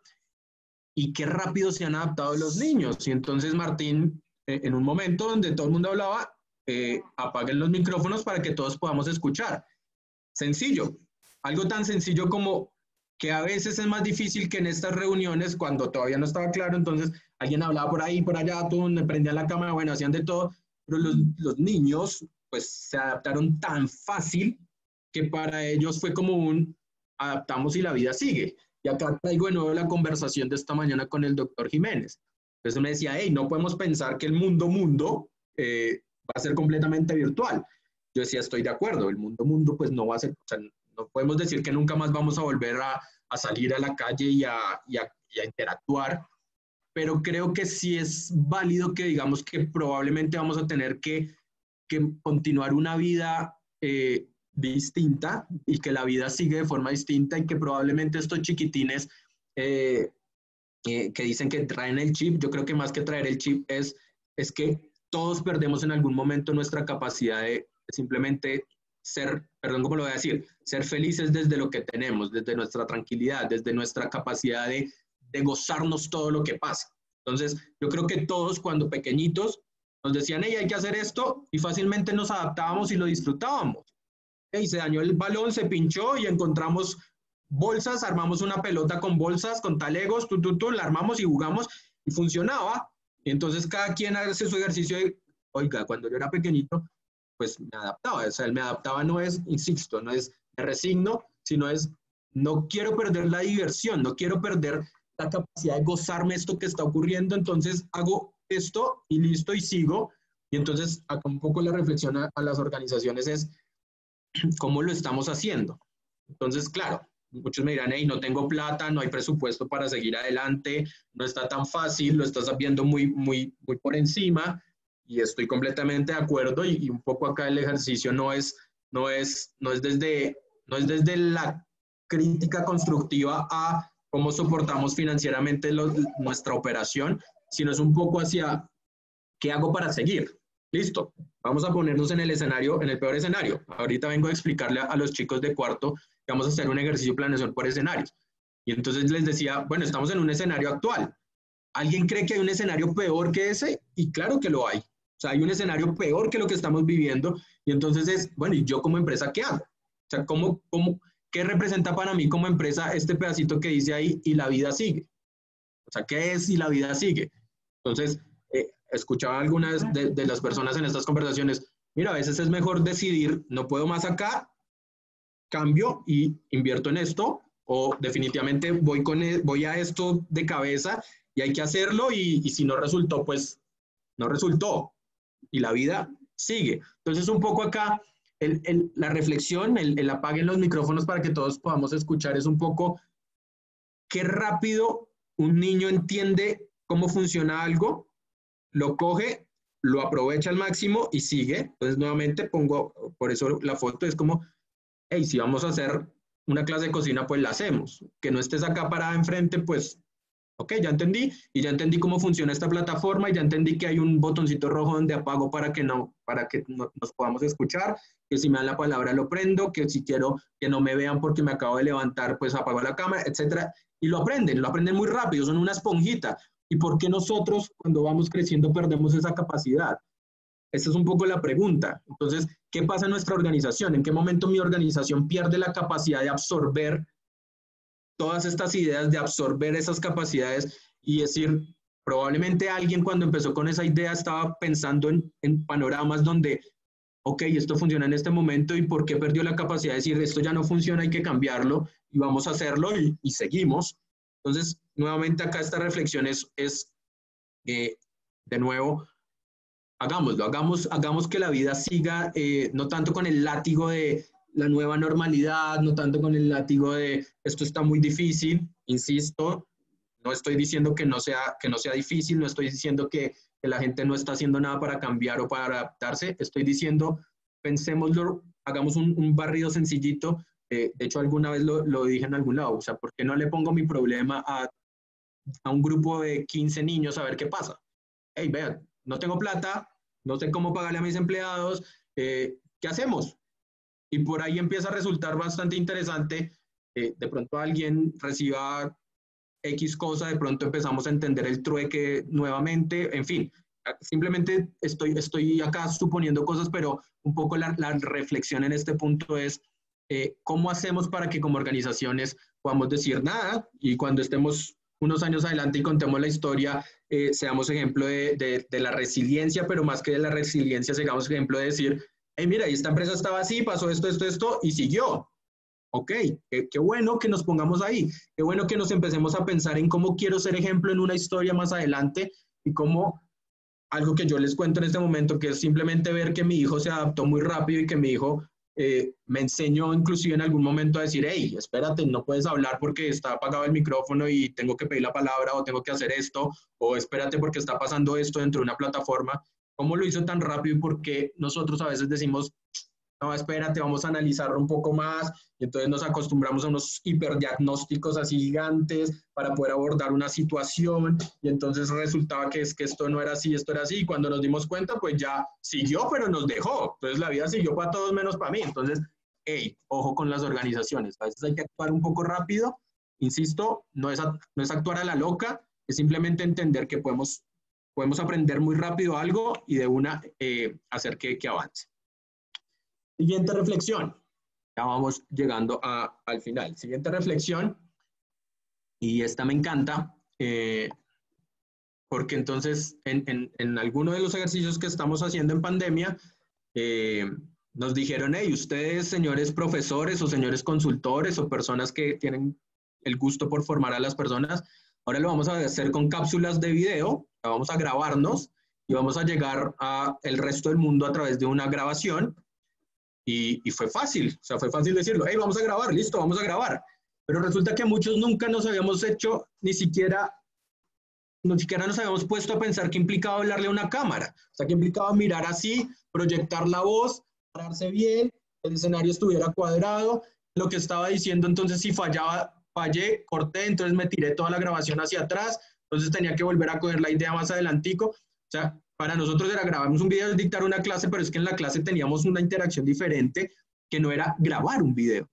B: y qué rápido se han adaptado los niños. Y entonces Martín, eh, en un momento donde todo el mundo hablaba, eh, apaguen los micrófonos para que todos podamos escuchar. Sencillo, algo tan sencillo como que a veces es más difícil que en estas reuniones, cuando todavía no estaba claro, entonces alguien hablaba por ahí, por allá, tú me prendían la cámara, bueno, hacían de todo, pero los, los niños pues se adaptaron tan fácil que para ellos fue como un adaptamos y la vida sigue. Y acá traigo de nuevo la conversación de esta mañana con el doctor Jiménez. Entonces me decía, hey, no podemos pensar que el mundo mundo eh, va a ser completamente virtual. Yo decía, estoy de acuerdo, el mundo mundo pues no va a ser, o sea, no podemos decir que nunca más vamos a volver a, a salir a la calle y a, y, a, y a interactuar, pero creo que sí es válido que digamos que probablemente vamos a tener que, que continuar una vida eh, distinta y que la vida sigue de forma distinta y que probablemente estos chiquitines eh, eh, que dicen que traen el chip, yo creo que más que traer el chip es, es que todos perdemos en algún momento nuestra capacidad de simplemente ser, perdón, ¿cómo lo voy a decir? Ser felices desde lo que tenemos, desde nuestra tranquilidad, desde nuestra capacidad de, de gozarnos todo lo que pasa. Entonces, yo creo que todos cuando pequeñitos nos decían, hey, hay que hacer esto, y fácilmente nos adaptábamos y lo disfrutábamos. Hey, se dañó el balón, se pinchó y encontramos bolsas, armamos una pelota con bolsas, con talegos, tú, tú, tú, la armamos y jugamos y funcionaba. Y entonces cada quien hace su ejercicio de, oiga, cuando yo era pequeñito, pues me adaptaba. O sea, el me adaptaba no es, insisto, no es me resigno, sino es no quiero perder la diversión, no quiero perder la capacidad de gozarme esto que está ocurriendo, entonces hago esto y listo y sigo. Y entonces acá un poco la reflexión a, a las organizaciones es cómo lo estamos haciendo. Entonces, claro, muchos me dirán, hey, no tengo plata, no hay presupuesto para seguir adelante, no está tan fácil, lo estás viendo muy, muy, muy por encima. Y estoy completamente de acuerdo, y, y un poco acá el ejercicio no es, no es, no es, desde, no es desde la crítica constructiva a cómo soportamos financieramente lo, nuestra operación, sino es un poco hacia qué hago para seguir. Listo, vamos a ponernos en el escenario, en el peor escenario. Ahorita vengo a explicarle a, a los chicos de cuarto que vamos a hacer un ejercicio de planeación por escenarios. Y entonces les decía, bueno, estamos en un escenario actual. ¿Alguien cree que hay un escenario peor que ese? Y claro que lo hay. O sea, hay un escenario peor que lo que estamos viviendo, y entonces es, bueno, ¿y yo como empresa qué hago? O sea, ¿cómo, cómo, ¿qué representa para mí como empresa este pedacito que dice ahí y la vida sigue? O sea, ¿qué es y la vida sigue? Entonces, eh, escuchaba algunas de, de las personas en estas conversaciones, mira, a veces es mejor decidir, no puedo más acá, cambio y invierto en esto, o definitivamente voy, con, voy a esto de cabeza y hay que hacerlo, y, y si no resultó, pues no resultó. Y la vida sigue. Entonces, un poco acá, el, el, la reflexión, el, el apaguen los micrófonos para que todos podamos escuchar, es un poco qué rápido un niño entiende cómo funciona algo, lo coge, lo aprovecha al máximo y sigue. Entonces, nuevamente pongo, por eso la foto es como, hey, si vamos a hacer una clase de cocina, pues la hacemos. Que no estés acá parada enfrente, pues, ok, ya entendí, y ya entendí cómo funciona esta plataforma, y ya entendí que hay un botoncito rojo donde apago para que, no, para que no, nos podamos escuchar, que si me dan la palabra lo prendo, que si quiero que no me vean porque me acabo de levantar, pues apago la cámara, etcétera. Y lo aprenden, lo aprenden muy rápido, son una esponjita. ¿Y por qué nosotros, cuando vamos creciendo, perdemos esa capacidad? Esa es un poco la pregunta. Entonces, ¿qué pasa en nuestra organización? ¿En qué momento mi organización pierde la capacidad de absorber todas estas ideas, de absorber esas capacidades y decir, probablemente alguien cuando empezó con esa idea estaba pensando en, en panoramas donde, ok, esto funciona en este momento y por qué perdió la capacidad de decir, esto ya no funciona, hay que cambiarlo y vamos a hacerlo y, y seguimos? Entonces, nuevamente acá esta reflexión es, es eh, de nuevo, hagámoslo, hagamos, hagamos que la vida siga, eh, no tanto con el látigo de la nueva normalidad, no tanto con el látigo de esto está muy difícil, insisto, no estoy diciendo que no sea, que no sea difícil, no estoy diciendo que, que la gente no está haciendo nada para cambiar o para adaptarse, estoy diciendo, pensémoslo, hagamos un, un barrido sencillito, eh, de hecho alguna vez lo, lo dije en algún lado, o sea, ¿por qué no le pongo mi problema a, a un grupo de quince niños a ver qué pasa? Hey, vean, no tengo plata, no sé cómo pagarle a mis empleados, eh, ¿qué hacemos? Y por ahí empieza a resultar bastante interesante. Eh, de pronto alguien reciba X cosa, de pronto empezamos a entender el trueque nuevamente, en fin, simplemente estoy, estoy acá suponiendo cosas, pero un poco la, la reflexión en este punto es eh, cómo hacemos para que como organizaciones podamos decir nada y cuando estemos unos años adelante y contemos la historia, eh, seamos ejemplo de, de, de la resiliencia, pero más que de la resiliencia, seamos ejemplo de decir, hey, mira, esta empresa estaba así, pasó esto, esto, esto, y siguió. Ok, qué, qué bueno que nos pongamos ahí, qué bueno que nos empecemos a pensar en cómo quiero ser ejemplo en una historia más adelante y cómo algo que yo les cuento en este momento, que es simplemente ver que mi hijo se adaptó muy rápido y que mi hijo eh, me enseñó inclusive en algún momento a decir, hey, espérate, no puedes hablar porque está apagado el micrófono y tengo que pedir la palabra o tengo que hacer esto, o espérate porque está pasando esto dentro de una plataforma. ¿Cómo lo hizo tan rápido? Y por qué nosotros a veces decimos, no, espérate, vamos a analizarlo un poco más, y entonces nos acostumbramos a unos hiperdiagnósticos así gigantes para poder abordar una situación, y entonces resultaba que es que esto no era así, esto era así, y cuando nos dimos cuenta, pues ya siguió, pero nos dejó. Entonces la vida siguió para todos menos para mí. Entonces, hey, ojo con las organizaciones. A veces hay que actuar un poco rápido, insisto, no es, no es actuar a la loca, es simplemente entender que podemos podemos aprender muy rápido algo y de una eh, hacer que, que avance. Siguiente reflexión. Ya vamos llegando a, al final. Siguiente reflexión, y esta me encanta, eh, porque entonces en, en, en alguno de los ejercicios que estamos haciendo en pandemia, eh, nos dijeron, hey, ustedes, señores profesores o señores consultores o personas que tienen el gusto por formar a las personas, ahora lo vamos a hacer con cápsulas de video, vamos a grabarnos y vamos a llegar a el resto del mundo a través de una grabación. Y, y fue fácil, o sea, fue fácil decirlo, hey, vamos a grabar, listo, vamos a grabar. Pero resulta que muchos nunca nos habíamos hecho, ni siquiera, ni siquiera nos habíamos puesto a pensar qué implicaba hablarle a una cámara. O sea, qué implicaba mirar así, proyectar la voz, pararse bien, el escenario estuviera cuadrado, lo que estaba diciendo, entonces si fallaba, fallé, corté, entonces me tiré toda la grabación hacia atrás, entonces tenía que volver a coger la idea más adelantico. O sea, para nosotros era grabamos un video, dictar una clase, pero es que en la clase teníamos una interacción diferente que no era grabar un video.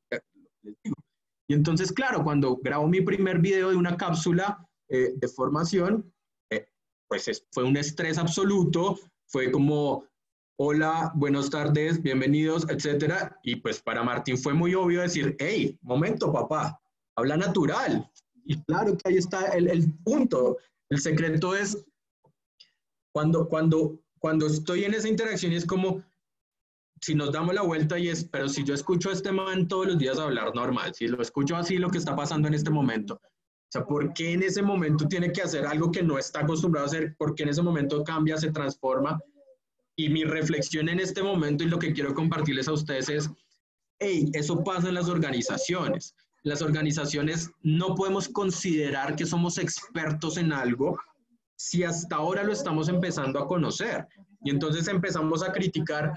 B: Y entonces, claro, cuando grabo mi primer video de una cápsula eh, de formación, eh, pues es, fue un estrés absoluto, fue como, hola, buenas tardes, bienvenidos, etcétera. Y pues para Martín fue muy obvio decir, hey, momento, papá, habla natural. Y claro que ahí está el, el punto. El secreto es cuando, cuando, cuando estoy en esa interacción y es como, si nos damos la vuelta y es, pero si yo escucho a este man todos los días hablar normal, si lo escucho así lo que está pasando en este momento, o sea, ¿por qué en ese momento tiene que hacer algo que no está acostumbrado a hacer? ¿Por qué en ese momento cambia, se transforma? Y mi reflexión en este momento y lo que quiero compartirles a ustedes es, hey, eso pasa en las organizaciones. Las organizaciones no podemos considerar que somos expertos en algo si hasta ahora lo estamos empezando a conocer. Y entonces empezamos a criticar,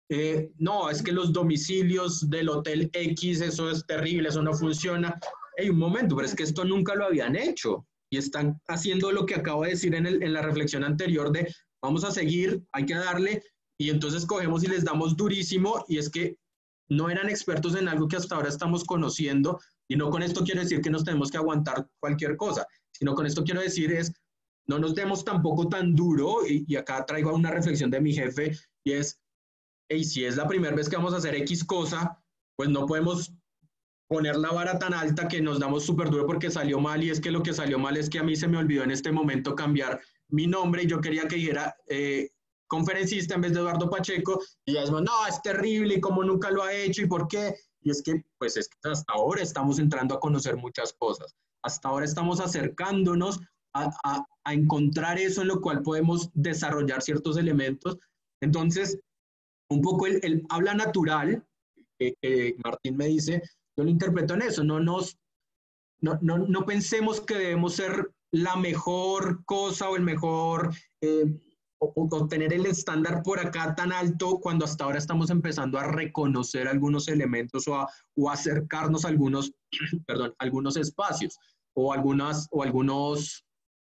B: eh, no, es que los domicilios del hotel X, eso es terrible, eso no funciona. Hey, un momento, pero es que esto nunca lo habían hecho y están haciendo lo que acabo de decir en, el, en la reflexión anterior de vamos a seguir, hay que darle, y entonces cogemos y les damos durísimo, y es que no eran expertos en algo que hasta ahora estamos conociendo, y no con esto quiero decir que nos tenemos que aguantar cualquier cosa, sino con esto quiero decir es, no nos demos tampoco tan duro, y, y acá traigo una reflexión de mi jefe, y es, hey, si es la primera vez que vamos a hacer X cosa, pues no podemos poner la vara tan alta que nos damos súper duro porque salió mal, y es que lo que salió mal es que a mí se me olvidó en este momento cambiar mi nombre y yo quería que dijera eh, conferencista en vez de Eduardo Pacheco, y ya decimos, no, es terrible y como nunca lo ha hecho y por qué, y es que pues es que hasta ahora estamos entrando a conocer muchas cosas, hasta ahora estamos acercándonos a, a, a encontrar eso en lo cual podemos desarrollar ciertos elementos. Entonces un poco el, el habla natural que, que Martín me dice, yo lo interpreto en eso, no, nos, no, no, no pensemos que debemos ser la mejor cosa o el mejor, eh, o, o tener el estándar por acá tan alto cuando hasta ahora estamos empezando a reconocer algunos elementos o a, o a acercarnos a algunos, perdón, algunos espacios o, algunas, o algunos,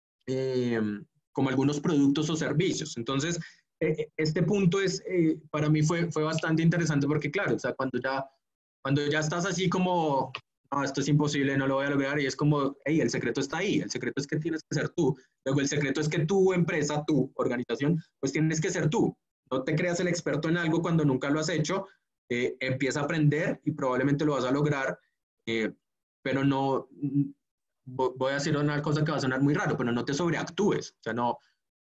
B: eh, como algunos productos o servicios. Entonces, eh, este punto es, eh, para mí fue, fue bastante interesante porque, claro, o sea, cuando ya, cuando ya estás así como, no, esto es imposible, no lo voy a lograr, y es como, hey, el secreto está ahí, el secreto es que tienes que ser tú. Luego el secreto es que tu empresa, tu organización, pues tienes que ser tú. No te creas el experto en algo cuando nunca lo has hecho, eh, empieza a aprender y probablemente lo vas a lograr, eh, pero no, voy a decir una cosa que va a sonar muy raro, pero no te sobreactúes. O sea, no,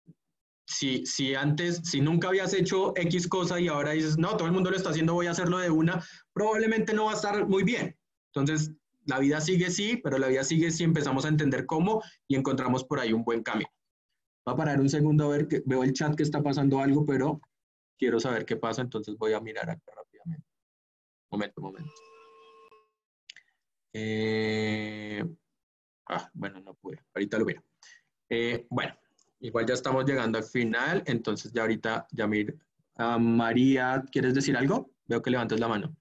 B: si, si antes, si nunca habías hecho X cosa y ahora dices, no, todo el mundo lo está haciendo, voy a hacerlo de una, probablemente no va a estar muy bien. Entonces, la vida sigue sí, pero la vida sigue si empezamos a entender cómo y encontramos por ahí un buen camino. Voy a parar un segundo a ver, que veo el chat que está pasando algo, pero quiero saber qué pasa, entonces voy a mirar acá rápidamente. Momento, momento. Eh, ah, bueno, no pude, ahorita lo veo. Eh, bueno, igual ya estamos llegando al final, entonces ya ahorita, ya mir, uh, María, ¿quieres decir algo? Veo que levantas la mano.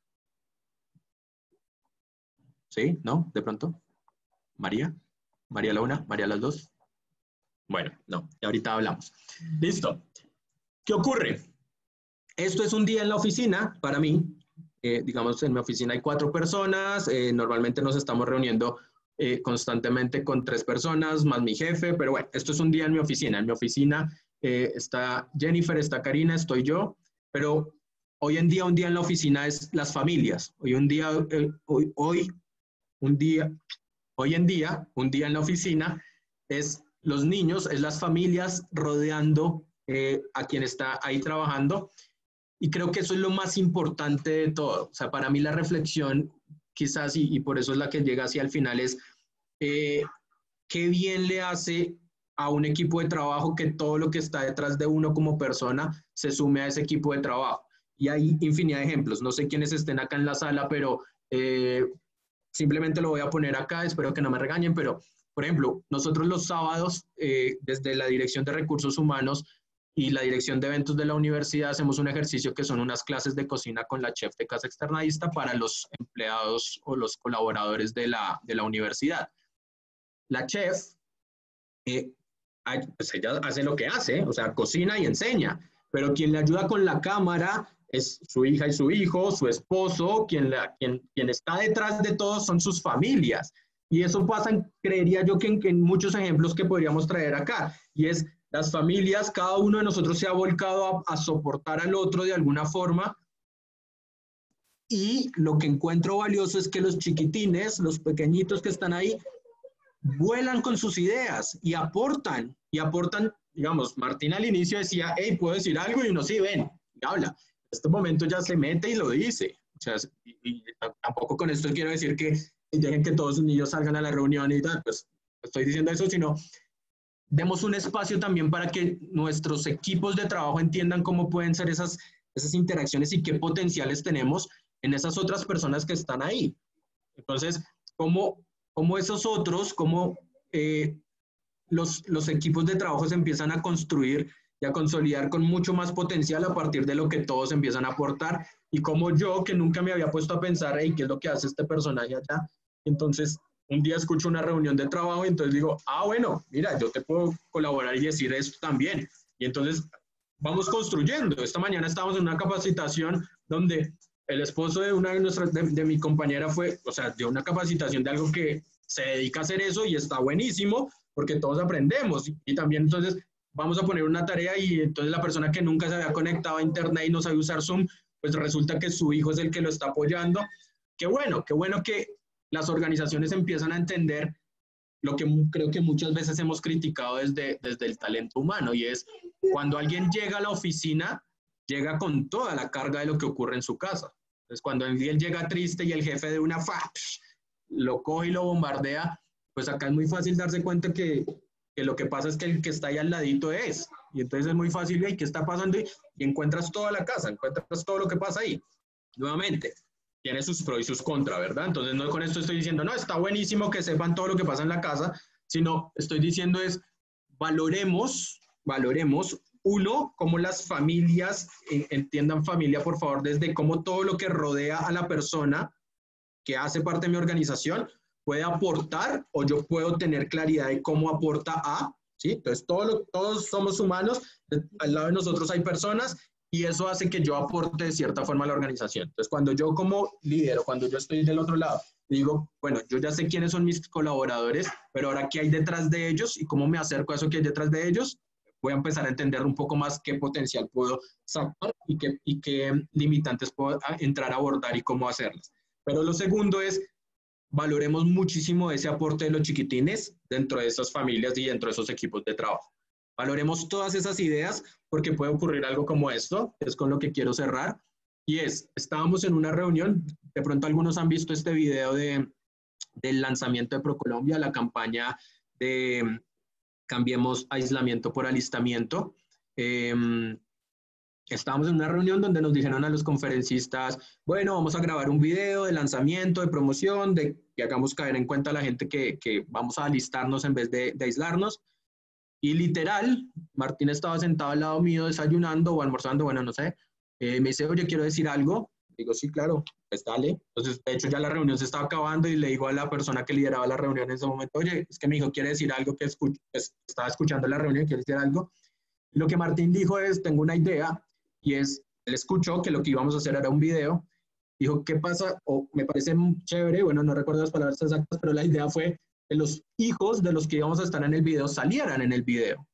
B: ¿Sí? ¿No? ¿De pronto? ¿María? ¿María la una? ¿María las dos? Bueno, no, ahorita hablamos. Listo. ¿Qué ocurre? Esto es un día en la oficina para mí. Eh, digamos, en mi oficina hay cuatro personas. Eh, normalmente nos estamos reuniendo eh, constantemente con tres personas, más mi jefe. Pero bueno, esto es un día en mi oficina. En mi oficina eh, está Jennifer, está Karina, estoy yo. Pero hoy en día, un día en la oficina es las familias. Hoy, un día, eh, hoy, hoy un día, hoy en día, un día en la oficina es los niños, es las familias rodeando eh, a quien está ahí trabajando. Y creo que eso es lo más importante de todo. O sea, para mí la reflexión, quizás, y, y por eso es la que llega hacia el final, es eh, qué bien le hace a un equipo de trabajo que todo lo que está detrás de uno como persona se sume a ese equipo de trabajo. Y hay infinidad de ejemplos. No sé quiénes estén acá en la sala, pero eh, simplemente lo voy a poner acá, espero que no me regañen, pero, por ejemplo, nosotros los sábados, eh, desde la Dirección de Recursos Humanos y la Dirección de Eventos de la Universidad, hacemos un ejercicio que son unas clases de cocina con la chef de Casa Externadista para los empleados o los colaboradores de la, de la universidad. La chef, eh, pues ella hace lo que hace, o sea, cocina y enseña, pero quien le ayuda con la cámara es su hija y su hijo, su esposo, quien, la, quien, quien está detrás de todo son sus familias. Y eso pasa, creería yo, que en, que en muchos ejemplos que podríamos traer acá. Y es las familias, cada uno de nosotros se ha volcado a, a soportar al otro de alguna forma. Y lo que encuentro valioso es que los chiquitines, los pequeñitos que están ahí, vuelan con sus ideas y aportan. Y aportan, digamos, Martín al inicio decía, hey, ¿puedo decir algo? Y uno sí, ven, y habla. En este momento ya se mete y lo dice. O sea, y, y tampoco con esto quiero decir que dejen que todos los niños salgan a la reunión y tal, pues estoy diciendo eso, sino demos un espacio también para que nuestros equipos de trabajo entiendan cómo pueden ser esas, esas interacciones y qué potenciales tenemos en esas otras personas que están ahí. Entonces, cómo, cómo esos otros, cómo eh, los, los equipos de trabajo se empiezan a construir y a consolidar con mucho más potencial a partir de lo que todos empiezan a aportar. Y como yo, que nunca me había puesto a pensar en qué es lo que hace este personaje allá, entonces un día escucho una reunión de trabajo y entonces digo, ah, bueno, mira, yo te puedo colaborar y decir esto también. Y entonces vamos construyendo. Esta mañana estábamos en una capacitación donde el esposo de una de nuestras, de, de mi compañera fue, o sea, dio una capacitación de algo que se dedica a hacer eso y está buenísimo porque todos aprendemos. Y, y también entonces vamos a poner una tarea y entonces la persona que nunca se había conectado a internet y no sabe usar Zoom, pues resulta que su hijo es el que lo está apoyando. Qué bueno, qué bueno que las organizaciones empiezan a entender lo que creo que muchas veces hemos criticado desde, desde el talento humano, y es cuando alguien llega a la oficina, llega con toda la carga de lo que ocurre en su casa. Entonces, cuando él llega triste y el jefe de una F A P lo coge y lo bombardea, pues acá es muy fácil darse cuenta que, que lo que pasa es que el que está ahí al ladito es. Y entonces es muy fácil, ¿y qué está pasando? Y, y encuentras toda la casa, encuentras todo lo que pasa ahí. Nuevamente, tiene sus pros y sus contras, ¿verdad? Entonces no con esto estoy diciendo, no, está buenísimo que sepan todo lo que pasa en la casa, sino estoy diciendo es, valoremos, valoremos, uno, cómo las familias, entiendan familia, por favor, desde cómo todo lo que rodea a la persona que hace parte de mi organización puede aportar, o yo puedo tener claridad de cómo aporta a, ¿sí? Entonces todo lo, todos somos humanos, al lado de nosotros hay personas, y eso hace que yo aporte de cierta forma a la organización. Entonces, cuando yo como líder o cuando yo estoy del otro lado, digo, bueno, yo ya sé quiénes son mis colaboradores, pero ahora qué hay detrás de ellos y cómo me acerco a eso que hay detrás de ellos, voy a empezar a entender un poco más qué potencial puedo sacar y qué, y qué limitantes puedo entrar a abordar y cómo hacerlas. Pero lo segundo es, valoremos muchísimo ese aporte de los chiquitines dentro de esas familias y dentro de esos equipos de trabajo. Valoremos todas esas ideas porque puede ocurrir algo como esto, que es con lo que quiero cerrar, y es, estábamos en una reunión, de pronto algunos han visto este video de, del lanzamiento de ProColombia, la campaña de Cambiemos Aislamiento por Alistamiento. Eh, estábamos en una reunión donde nos dijeron a los conferencistas, bueno, vamos a grabar un video de lanzamiento, de promoción, de que hagamos caer en cuenta a la gente que, que vamos a alistarnos en vez de, de aislarnos. Y literal, Martín estaba sentado al lado mío desayunando o almorzando, bueno, no sé. Eh, me dice, oye, quiero decir algo. Digo, sí, claro, pues dale. Entonces, de hecho, ya la reunión se estaba acabando y le digo a la persona que lideraba la reunión en ese momento, oye, es que mi hijo quiere decir algo, que escuch pues, estaba escuchando la reunión, quiere decir algo. Y lo que Martín dijo es, tengo una idea, y es, él escuchó que lo que íbamos a hacer era un video. Dijo, ¿qué pasa? O me parece chévere, bueno, no recuerdo las palabras exactas, pero la idea fue que los hijos de los que íbamos a estar en el video salieran en el video.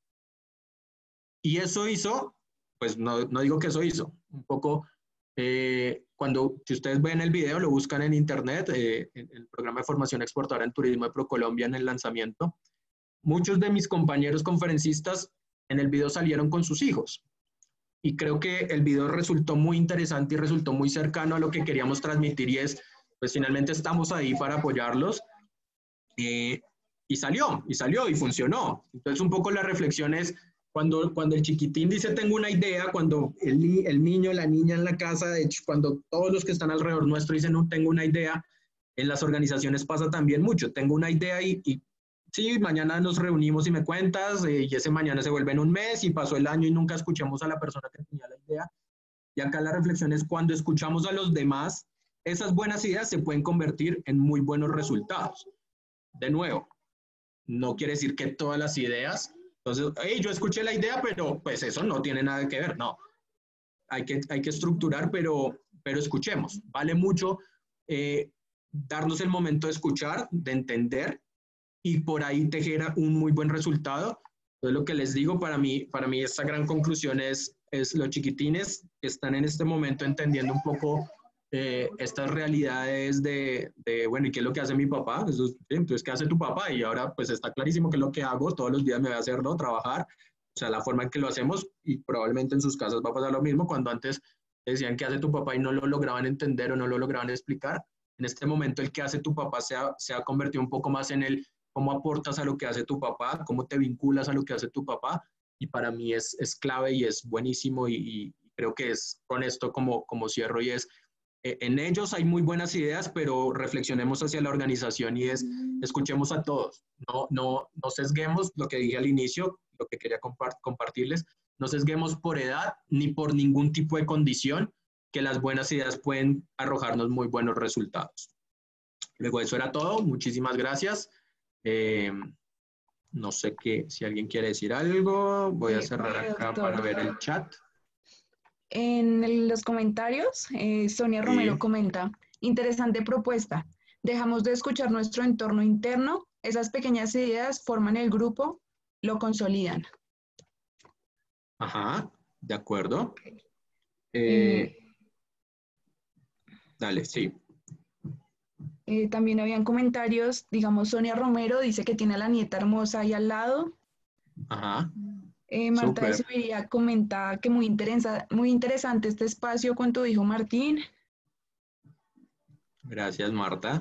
B: Y eso hizo, pues no, no digo que eso hizo, un poco, eh, cuando, si ustedes ven el video, lo buscan en internet, eh, en el programa de formación exportadora en turismo de ProColombia en el lanzamiento, muchos de mis compañeros conferencistas en el video salieron con sus hijos. Y creo que el video resultó muy interesante y resultó muy cercano a lo que queríamos transmitir, y es, pues finalmente estamos ahí para apoyarlos. Eh, y salió, y salió, y funcionó. Entonces, un poco la reflexión es, cuando, cuando el chiquitín dice, tengo una idea, cuando el, el niño, la niña en la casa, de hecho, cuando todos los que están alrededor nuestro dicen, no, tengo una idea, en las organizaciones pasa también mucho, tengo una idea y, y sí, mañana nos reunimos y me cuentas, eh, y ese mañana se vuelve en un mes, y pasó el año y nunca escuchamos a la persona que tenía la idea. Y acá la reflexión es, cuando escuchamos a los demás, esas buenas ideas se pueden convertir en muy buenos resultados. De nuevo, no quiere decir que todas las ideas, entonces, hey, yo escuché la idea, pero pues eso no tiene nada que ver, no. Hay que, hay que estructurar, pero, pero escuchemos. Vale mucho eh, darnos el momento de escuchar, de entender, y por ahí tejer un muy buen resultado. Entonces, lo que les digo, para mí, para mí esta gran conclusión es, es los chiquitines que están en este momento entendiendo un poco Eh, estas realidades de, de, bueno, ¿y qué es lo que hace mi papá? Eso, ¿sí? Entonces, ¿qué hace tu papá? Y ahora, pues, está clarísimo que es lo que hago, todos los días me voy a hacerlo, trabajar, o sea, la forma en que lo hacemos, y probablemente en sus casas va a pasar lo mismo, cuando antes decían ¿qué hace tu papá? Y no lo lograban entender o no lo lograban explicar. En este momento, el ¿qué hace tu papá? se ha, se ha convertido un poco más en el cómo aportas a lo que hace tu papá, cómo te vinculas a lo que hace tu papá, y para mí es, es clave y es buenísimo, y, y creo que es con esto como, como cierro, y es, en ellos hay muy buenas ideas, pero reflexionemos hacia la organización, y es, escuchemos a todos, no, no, no sesguemos lo que dije al inicio, lo que quería compart compartirles, no sesguemos por edad ni por ningún tipo de condición, que las buenas ideas pueden arrojarnos muy buenos resultados. Luego eso era todo, muchísimas gracias. Eh, no sé qué, si alguien quiere decir algo, voy a cerrar acá para ver el chat.
A: En los comentarios, eh, Sonia Romero
B: Sí.
A: comenta, interesante propuesta. Dejamos de escuchar nuestro entorno interno, esas pequeñas ideas forman el grupo, lo consolidan.
B: Ajá, de acuerdo.
A: Eh,
B: Eh, dale, sí.
A: eh, también habían comentarios, digamos, Sonia Romero dice que tiene a la nieta hermosa ahí al lado.
B: Ajá,
A: Eh, Marta de
B: súper.
A: Sevilla comenta que muy, interesa, muy interesante este espacio con tu hijo Martín.
B: Gracias, Marta.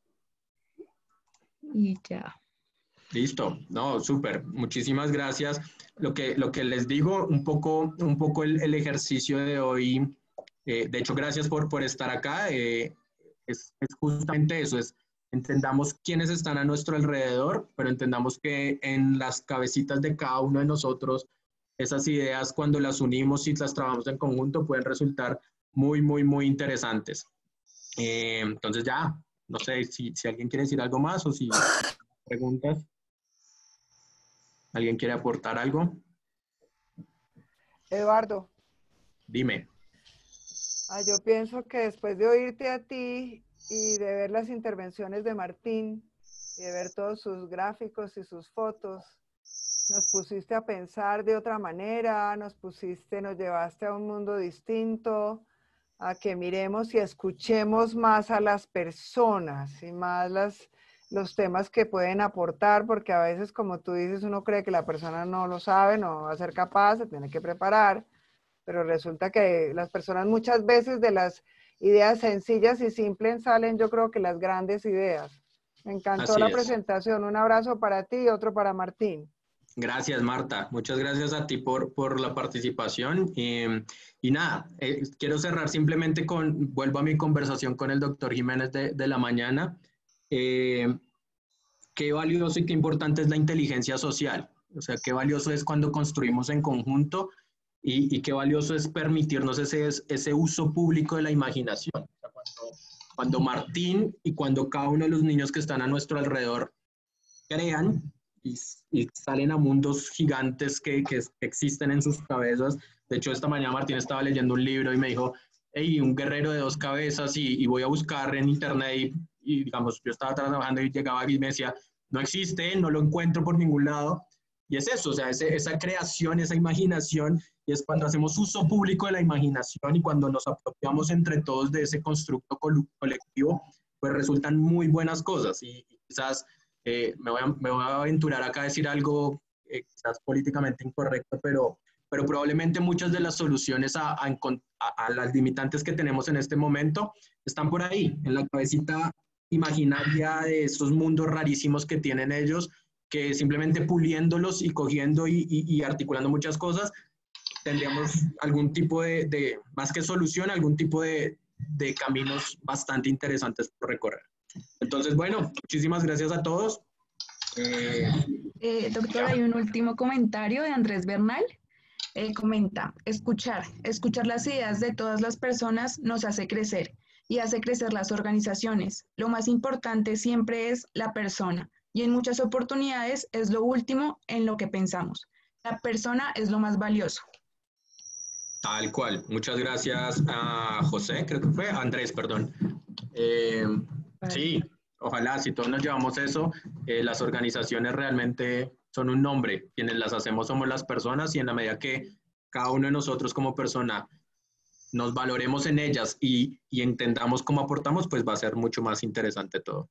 A: Y ya.
B: Listo, no, súper, muchísimas gracias. Lo que, lo que les digo, un poco, un poco el, el ejercicio de hoy, eh, de hecho, gracias por, por estar acá, eh, es, es justamente eso, es entendamos quiénes están a nuestro alrededor, pero entendamos que en las cabecitas de cada uno de nosotros, esas ideas cuando las unimos y las trabajamos en conjunto pueden resultar muy, muy, muy interesantes. Eh, entonces ya, no sé si, si alguien quiere decir algo más o si preguntas. ¿Alguien quiere aportar algo?
E: Eduardo,
B: Dime.
E: ah, yo pienso que después de oírte a ti y de ver las intervenciones de Martín y de ver todos sus gráficos y sus fotos, nos pusiste a pensar de otra manera, nos pusiste, nos llevaste a un mundo distinto, a que miremos y escuchemos más a las personas y más las, los temas que pueden aportar, porque a veces, como tú dices, uno cree que la persona no lo sabe, no va a ser capaz, se tiene que preparar, pero resulta que las personas muchas veces de las ideas sencillas y simples salen, yo creo que las grandes ideas. Me encantó
B: Así
E: la
B: es.
E: presentación, un abrazo para ti y otro para Martín.
B: Gracias, Marta. Muchas gracias a ti por, por la participación. Eh, y nada, eh, quiero cerrar simplemente con, vuelvo a mi conversación con el doctor Jiménez de, de la mañana. Eh, qué valioso y qué importante es la inteligencia social. O sea, qué valioso es cuando construimos en conjunto y, y qué valioso es permitirnos ese, ese uso público de la imaginación. O sea, cuando, cuando Martín y cuando cada uno de los niños que están a nuestro alrededor crean y, y salen a mundos gigantes que, que existen en sus cabezas. De hecho, esta mañana Martín estaba leyendo un libro y me dijo, hey, un guerrero de dos cabezas y, y voy a buscar en internet y, y, digamos, yo estaba trabajando y llegaba y me decía, no existe, no lo encuentro por ningún lado. Y es eso, o sea, ese, esa creación, esa imaginación, y es cuando hacemos uso público de la imaginación y cuando nos apropiamos entre todos de ese constructo colectivo, pues resultan muy buenas cosas y, y quizás eh, me, voy a, me voy a aventurar acá a decir algo eh, quizás políticamente incorrecto, pero, pero probablemente muchas de las soluciones a, a, a, a las limitantes que tenemos en este momento están por ahí, en la cabecita imaginaria de esos mundos rarísimos que tienen ellos, que simplemente puliéndolos y cogiendo y, y, y articulando muchas cosas, tendríamos algún tipo de, de, más que solución, algún tipo de, de caminos bastante interesantes por recorrer. Entonces, bueno, muchísimas gracias a todos. Eh,
A: Eh, doctor, hay un último comentario de Andrés Bernal. Eh, comenta, escuchar, escuchar las ideas de todas las personas nos hace crecer y hace crecer las organizaciones. Lo más importante siempre es la persona y en muchas oportunidades es lo último en lo que pensamos. La persona es lo más valioso.
B: Tal cual. Muchas gracias a José, creo que fue, Andrés, perdón. Eh,
A: Vale.
B: sí, ojalá, si todos nos llevamos eso, eh, las organizaciones realmente son un nombre. Quienes las hacemos somos las personas y en la medida que cada uno de nosotros como persona nos valoremos en ellas y, y entendamos cómo aportamos, pues va a ser mucho más interesante todo.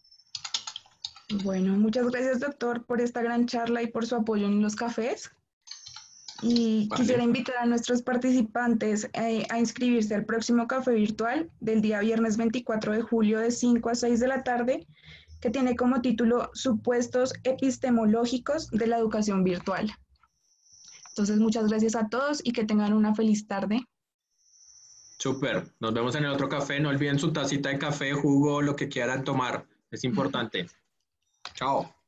A: Bueno, muchas gracias, doctor, por esta gran charla y por su apoyo en los cafés. Y
B: Vale.
A: quisiera invitar a nuestros participantes eh, a inscribirse al próximo café virtual del día viernes veinticuatro de julio de cinco a seis de la tarde, que tiene como título Supuestos epistemológicos de la educación virtual. Entonces, muchas gracias a todos y que tengan una feliz tarde.
B: Súper. Nos vemos en el otro café. No olviden su tacita de café, jugo, lo que quieran tomar. Es importante. Chao.